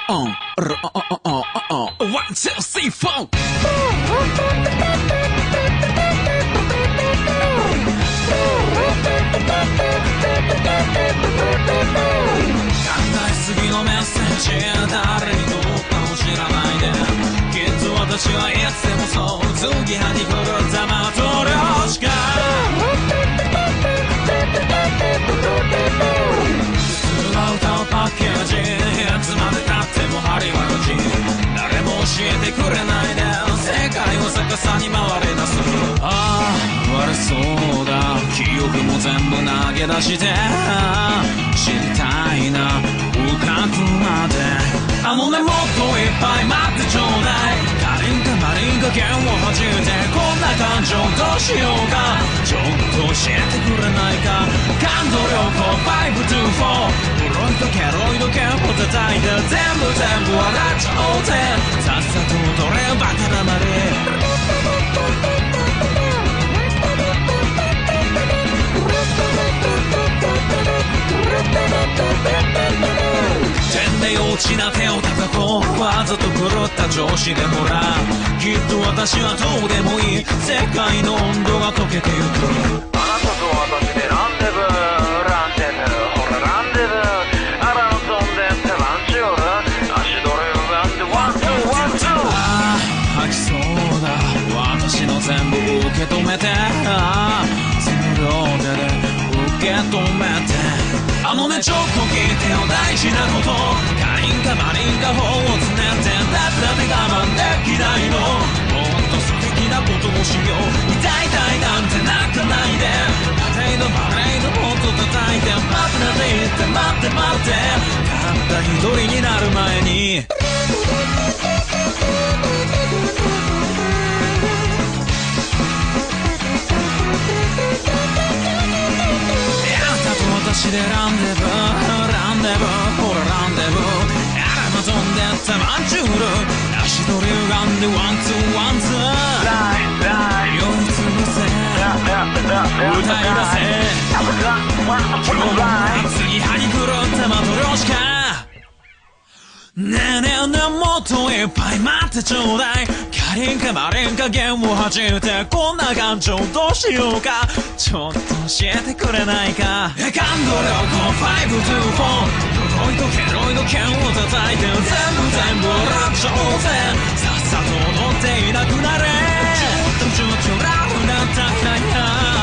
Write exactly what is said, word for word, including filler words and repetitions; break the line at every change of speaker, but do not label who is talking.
on, one, two, three, four. 次のメッセージ誰にどうかも知らないできっと私はいつでもそう次はに来るざまと両しか普通は歌うパッケージいつまでたっても針は無事誰も教えてくれないで世界を逆さに回り出すああ悪そうだ記憶も全部投げ出して知りたいな深くまであのねもっといっぱい待ってちょうだいカリンかマリンか弦を弾いてこんな感情どうしようかちょっと教えてくれないか感動旅行ファイブツーフォーブロイドケロイド弦を叩いて全部全部笑っちゃおうぜさっさと踊れバカだまり天で落ちな手を叩こうわざと狂った調子でもらうきっと私はどうでもいい世界の温度が溶けてゆく
あなたと私でランデブーランデブーほらランデブーあらの飛んでってランチュール足取れるランデワンツーワンツー
ああ吐きそうだ私の全部受け止めてああその両手で受け止めてあのねちょっと聞いてよ大事なことカリンかマリンか法をつねってだって我慢できないのもっと素敵なことをしよう痛い痛いなんて泣かないでパレードパレードもっと叩いて待ってなって言って待って待ってたった一人になる前に私でランデブーランデブーほらランデブーあらま飛んでったマンチュール足取り歪んでワンツーワンツー
ライライ
酔いつぶせ歌い出せ今日も次はに来るってマトリョシカねえねえねえもっといっぱい待ってちょうだいカリンかマリンか弦を弾いてこんな感情どうしようかちょっと教えてくれないか感動旅行ファイブツーフォーブロイドケロイド弦を叩いて全部全部笑っちゃおうぜさっさと踊っていなくなれちょっとちょっとラフだったかいな